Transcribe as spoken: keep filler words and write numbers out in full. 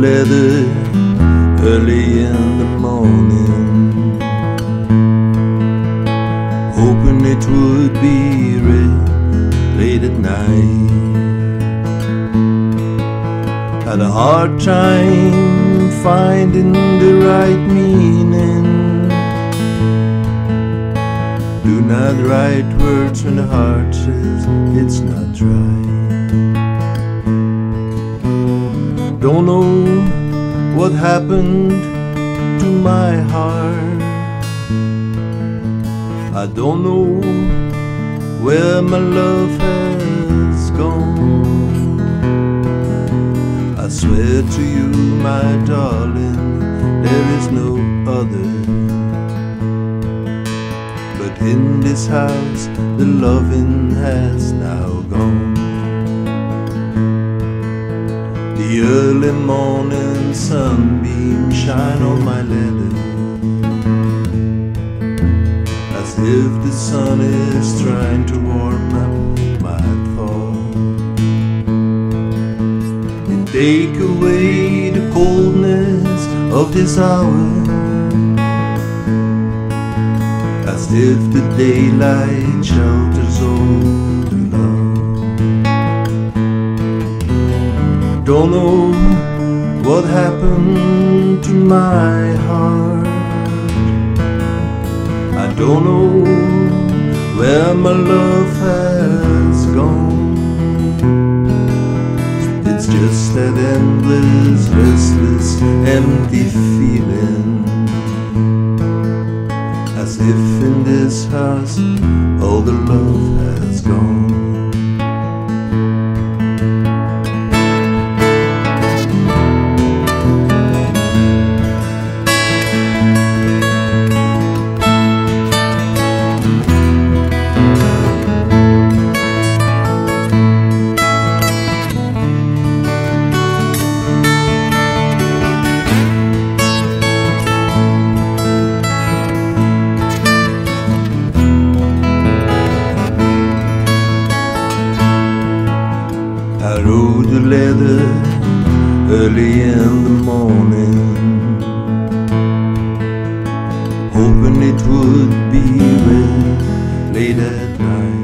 leather early in the morning, hoping it would be read late at night. Had a hard time finding the right meaning. Do not write words when the heart says it's not right. Don't know what happened to my heart. I don't know where my love has gone. I swear to you, my darling, there is no other. But in this house, the loving has now gone. The early morning sunbeams shine on my letter, as if the sun is trying to warm up my thought. And take away the coldness of this hour, as if the daylight shelters all the love. Don't know what happened to my heart. I don't know where my love has gone. It's just that endless, restless, empty feeling, as if in this house all the love has gone. I wrote the letter early in the morning, hoping it would be read late at night.